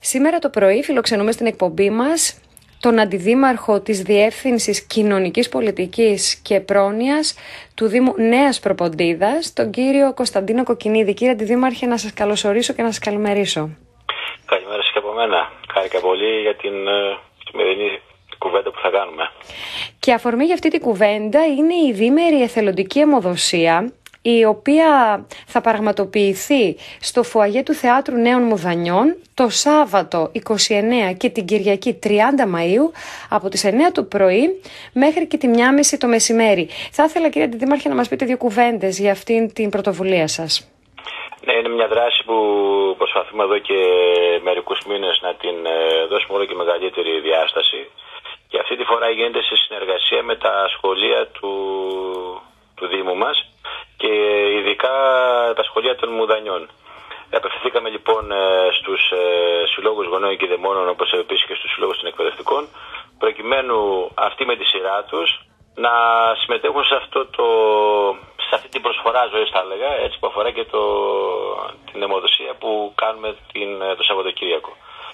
Σήμερα το πρωί φιλοξενούμε στην εκπομπή μας τον Αντιδήμαρχο της Διεύθυνσης Κοινωνικής Πολιτικής και Πρόνοιας του Δήμου Νέας Προποντίδας, τον κύριο Κωνσταντίνο Κοκκινίδη. Κύριε Αντιδήμαρχε, να σας καλωσορίσω και να σας καλημερίσω. Καλημέρα σας και από μένα. Χάρηκα πολύ για την σημερινή κουβέντα που θα κάνουμε. Και αφορμή για αυτή την κουβέντα είναι η διήμερη εθελοντική αιμοδοσία, η οποία θα πραγματοποιηθεί στο φουαγέ του Θεάτρου Νέων Μουδανιών το Σάββατο 29 και την Κυριακή 30 Μαΐου από τις 9 το πρωί μέχρι και τη 1.30 το μεσημέρι. Θα ήθελα, κύριε Αντιδήμαρχε, να μας πείτε δύο κουβέντες για αυτήν την πρωτοβουλία σας. Ναι, είναι μια δράση που προσπαθούμε εδώ και μερικούς μήνες να την δώσουμε όλο και μεγαλύτερη διάσταση. Και αυτή τη φορά γίνεται σε συνεργασία με τα σχολεία του Δήμου μας και ειδικά τα σχολεία των Μουδανιών. Απευθυνθήκαμε λοιπόν στους συλλόγους γονέων και δαιμόνων, όπως επίσης και στους συλλόγους των εκπαιδευτικών, προκειμένου αυτοί με τη σειρά τους να συμμετέχουν σε αυτή την προσφορά ζωής, θα έλεγα, έτσι, που αφορά και την αιμοδοσία που κάνουμε το Σαββατοκύριακο.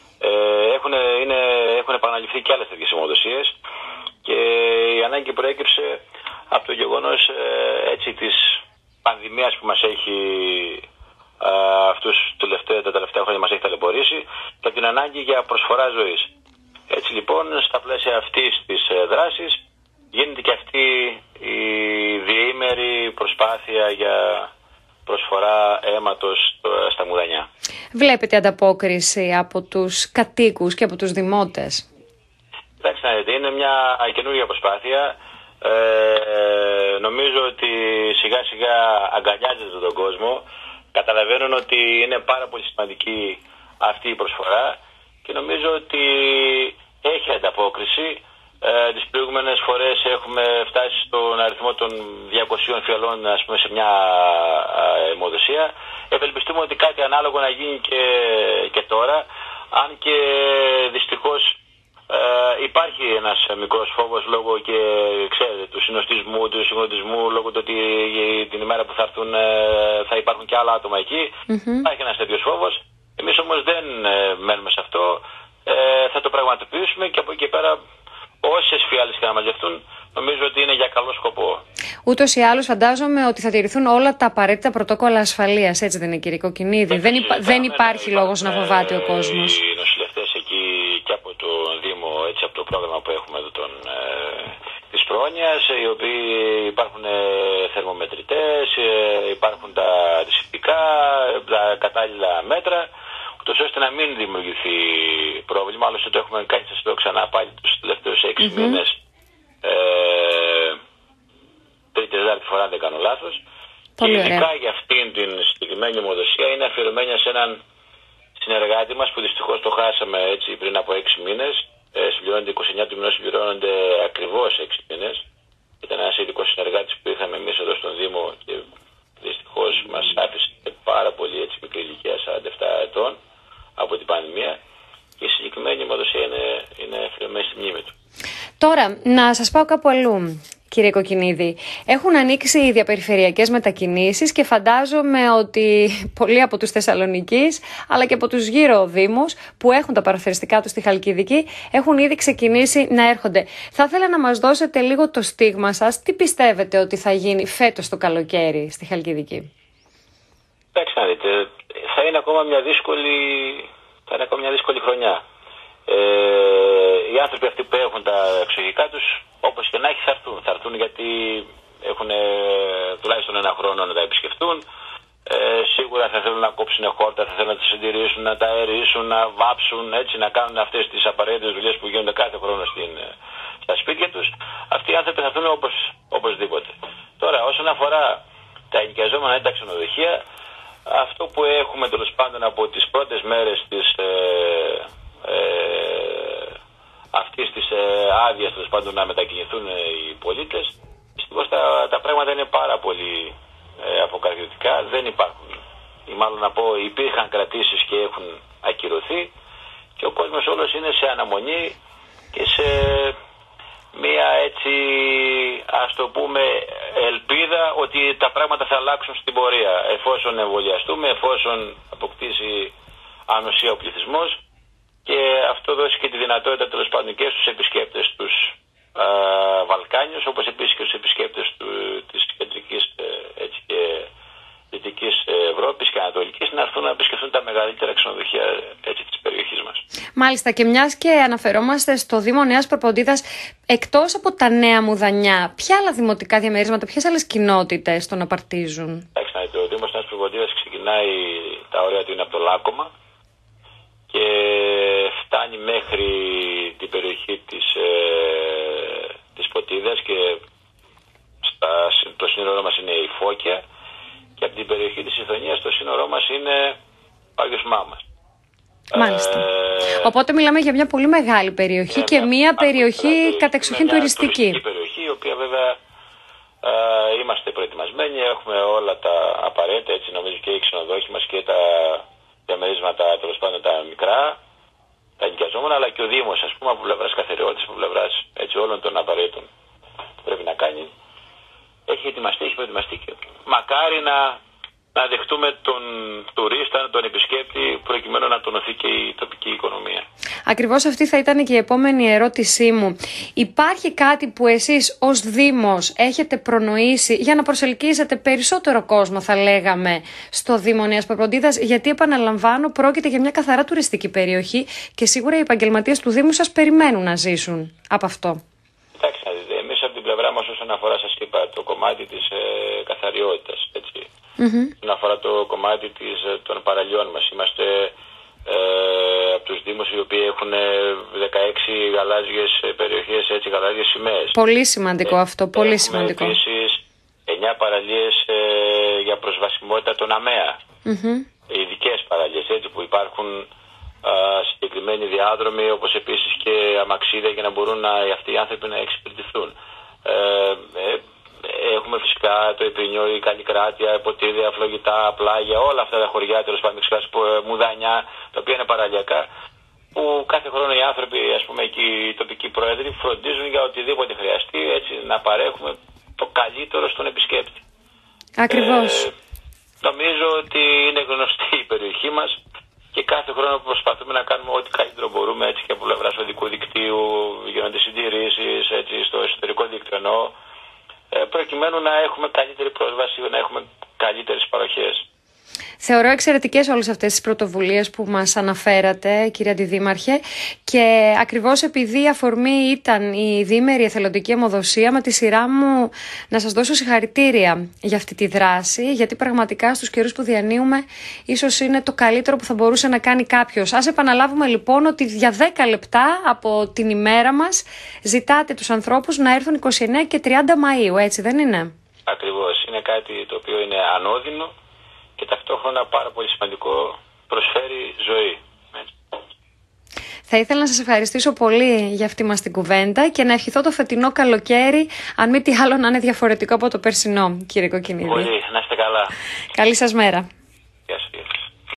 Έχουν επαναληφθεί και άλλες τέτοιες αιμοδοσίες και η ανάγκη προέκυψε από το γεγονός της πανδημίας που μας έχει τα τελευταία χρόνια μας έχει ταλαιπωρήσει και από την ανάγκη για προσφορά ζωής. Έτσι λοιπόν, στα πλαίσια αυτής της δράσης γίνεται και αυτή η διήμερη προσπάθεια για προσφορά αίματος στα Μουδανιά. Βλέπετε ανταπόκριση από τους κατοίκους και από τους δημότες? Εντάξει, είναι μια καινούργια προσπάθεια. Νομίζω ότι σιγά σιγά αγκαλιάζεται τον κόσμο. Καταλαβαίνουν ότι είναι πάρα πολύ σημαντική αυτή η προσφορά και νομίζω ότι έχει ανταπόκριση. Τις προηγούμενες φορές έχουμε φτάσει στον αριθμό των 200 φιαλών, ας πούμε, σε μια αιμοδοσία. Ευελπιστούμε ότι κάτι ανάλογο να γίνει και τώρα, αν και δυστυχώς υπάρχει ένας μικρός φόβος λόγω και, ξέρετε, του συνοστισμού, του συγκροτισμού, λόγω του ότι την ημέρα που θα έρθουν θα υπάρχουν και άλλα άτομα εκεί. Υπάρχει ένας τέτοιος φόβος. Εμείς όμως δεν μένουμε σε αυτό. Θα το πραγματοποιήσουμε και από εκεί πέρα όσες φιάλες και να μαζευτούν, νομίζω ότι είναι για καλό σκοπό. Ούτως ή άλλως φαντάζομαι ότι θα τηρηθούν όλα τα απαραίτητα πρωτόκολλα ασφαλείας, έτσι δεν είναι, κύριε Κοκκινίδη? Δεν υπάρχει λόγος να φοβάται ο κόσμος. Οι νοσηλευτές εκεί και από το Δήμο, έτσι, από το πρόγραμμα που έχουμε εδώ της Πρόνοιας, οι οποίοι υπάρχουν θερμομετρητές, υπάρχουν τα αντισηπτικά, τα κατάλληλα μέτρα, ούτως ώστε να μην δημιουργηθεί πρόβλημα. Άλλωστε το έχουμε κάνει, σας το ξανά πάλι, τους τελευταίους 6 μήνες, τρίτη-τετάρτη φορά, αν δεν κάνω λάθος. Και ειδικά για αυτήν την συγκεκριμένη αιμοδοσία είναι αφιερωμένη σε έναν συνεργάτη μας που δυστυχώς το χάσαμε, έτσι, πριν από 6 μήνες. Συμπληρώνεται 29 του μηνός, συμπληρώνονται ακριβώς 6 μήνες. Ήταν ένας ειδικός συνεργάτης που είχαμε εμείς εδώ στον Δήμο και δυστυχώς μας άφησε πάρα πολύ, έτσι, μικρή ηλικία, 47 ετών, από την πανδημία, και η συγκεκριμένη αιμοδοσία είναι αφιερωμένη στη μνήμη του. Τώρα, να σας πάω κάπου αλλού, κύριε Κοκκινίδη. Έχουν ανοίξει οι διαπεριφερειακές μετακινήσεις και φαντάζομαι ότι πολλοί από τους Θεσσαλονικής, αλλά και από τους γύρω δήμους που έχουν τα παραθεριστικά τους στη Χαλκιδική, έχουν ήδη ξεκινήσει να έρχονται. Θα ήθελα να μας δώσετε λίγο το στίγμα σας. Τι πιστεύετε ότι θα γίνει φέτος το καλοκαίρι στη Χαλκιδική? Εντάξει, να δείτε, θα είναι ακόμα μια δύσκολη χρονιά. Οι άνθρωποι αυτοί που έχουν τα εξοχικά τους, όπως και να έχει, θα έρθουν γιατί έχουν τουλάχιστον ένα χρόνο να τα επισκεφτούν. Σίγουρα θα θέλουν να κόψουν χόρτα, θα θέλουν να τα συντηρήσουν, να τα αερίσουν, να βάψουν, έτσι, να κάνουν αυτές τις απαραίτητες δουλειές που γίνονται κάθε χρόνο στα σπίτια τους. Αυτοί οι άνθρωποι θα έρθουν οπωσδήποτε. Τώρα, όσον αφορά τα ενοικιαζόμενα ή τα ξενοδοχεία, αυτό που έχουμε τέλος πάντων από τις πρώτες μέρες αυτής της άδειας, τέλος πάντων, να μετακινηθούν οι πολίτες, δυστυχώς τα πράγματα είναι πάρα πολύ αποκαρδιωτικά. Δεν υπάρχουν, ή μάλλον να πω, υπήρχαν κρατήσεις και έχουν ακυρωθεί και ο κόσμος όλος είναι σε αναμονή και σε μία, έτσι, ας το πούμε, ελπίδα ότι τα πράγματα θα αλλάξουν στην πορεία, εφόσον εμβολιαστούμε, εφόσον αποκτήσει ανοσία ο πληθυσμός και αυτό δώσει και τη δυνατότητα τέλος πάντων και στους επισκέπτες τους Βαλκάνιους, όπως επίσης και στους επισκέπτες της κεντρικής και δυτικής Ευρώπης και Ανατολικής να έρθουν να επισκεφθούν τα μεγαλύτερα ξενοδοχεία της περιοχής μας. Μάλιστα, και μιας και αναφερόμαστε στο Δήμο Νέας Προποντίδας, εκτός από τα Νέα Μουδανιά, ποια άλλα δημοτικά διαμερίσματα, ποιες άλλες κοινότητες τον απαρτίζουν? Εντάξει, ο Δήμος Νέας Προποντίδας ξεκινάει, τα όρια του είναι από το Λάκκωμα και φτάνει μέχρι την περιοχή της Ποτίδας και το σύνορό μας είναι η Φώκια και από την περιοχή της Ηθωνίας το σύνορό μας είναι ο Άγιος Μάμας. Μάλιστα. Οπότε μιλάμε για μια πολύ μεγάλη περιοχή και μια περιοχή κατεξοχήν τουριστική. Περιοχή, η οποία βέβαια είμαστε προετοιμασμένοι, έχουμε όλα τα απαραίτητα, έτσι νομίζω και οι ξενοδόχοι μας και τα διαμερίσματα, τέλος πάντων τα μικρά, τα ενοικιαζόμενα, αλλά και ο Δήμος, ας πούμε, από πλευράς καθαριότητας, από πλευράς όλων των απαραίτητων που πρέπει να κάνει. Έχει προετοιμαστεί και μακάρι να δεχτούμε τον τουρίστα, τον επισκέπτη, προκειμένου να τονωθεί και η τοπική οικονομία. Ακριβώς αυτή θα ήταν και η επόμενη ερώτησή μου. Υπάρχει κάτι που εσείς ως Δήμος έχετε προνοήσει για να προσελκύσετε περισσότερο κόσμο, θα λέγαμε, στο Δήμο Νέας Προποντίδας? Γιατί, επαναλαμβάνω, πρόκειται για μια καθαρά τουριστική περιοχή και σίγουρα οι επαγγελματίες του Δήμου σας περιμένουν να ζήσουν από αυτό. Εντάξει, εμείς από την πλευρά μας, όσον αφορά, σας είπα, το κομμάτι της καθαριότητας, έτσι. Όσον αφορά το κομμάτι των παραλιών μας, είμαστε από τους Δήμους οι οποίοι έχουν 16 γαλάζιες περιοχές, έτσι, γαλάζιες σημαίες. Πολύ σημαντικό αυτό, πολύ σημαντικό. Επίσης 9 παραλίες για προσβασιμότητα των ΑΜΕΑ. Ειδικές παραλίες, έτσι, που υπάρχουν συγκεκριμένοι διάδρομοι, όπως επίσης και αμαξίδια για να μπορούν αυτοί οι άνθρωποι να εξυπηρετηθούν. Έχουμε φυσικά το Επινιό, η Καλλικράτεια, Ποτίδια, Φλογητά, Πλάγια, όλα αυτά τα χωριά, τέλος πάντων, Μουδανιά, τα οποία είναι παραλιακά, που κάθε χρόνο οι άνθρωποι, ας πούμε, και οι τοπικοί πρόεδροι φροντίζουν για οτιδήποτε χρειαστεί, έτσι, να παρέχουμε το καλύτερο στον επισκέπτη. Ακριβώς. Νομίζω ότι είναι γνωστή η περιοχή μας και κάθε χρόνο προσπαθούμε να κάνουμε ό,τι καλύτερο μπορούμε, έτσι, και από πλευράς οδικού δικτύου γίνονται συντηρήσεις, έτσι, στο εσωτερικό δίκτυο εννοώ, προκειμένου να έχουμε καλύτερη πρόσβαση, να έχουμε καλύτερες παροχές. Θεωρώ εξαιρετικές όλες αυτές τις πρωτοβουλίες που μας αναφέρατε, κύριε Αντιδήμαρχε, και ακριβώς επειδή η αφορμή ήταν η διήμερη εθελοντική αιμοδοσία, με τη σειρά μου να σας δώσω συγχαρητήρια για αυτή τη δράση, γιατί πραγματικά στους καιρούς που διανύουμε ίσως είναι το καλύτερο που θα μπορούσε να κάνει κάποιος. Ας επαναλάβουμε λοιπόν ότι για 10 λεπτά από την ημέρα μας ζητάτε τους ανθρώπους να έρθουν 29 και 30 Μαΐου, έτσι δεν είναι? Ακριβώς, είναι κάτι το οποίο είναι ανώδυνο και ταυτόχρονα πάρα πολύ σημαντικό, προσφέρει ζωή. Θα ήθελα να σας ευχαριστήσω πολύ για αυτή μας την κουβέντα και να ευχηθώ το φετινό καλοκαίρι, αν μη τι άλλο, να είναι διαφορετικό από το περσινό, κύριε Κοκκινίδη. Πολύ, να είστε καλά. Καλή σας μέρα. Γεια σας.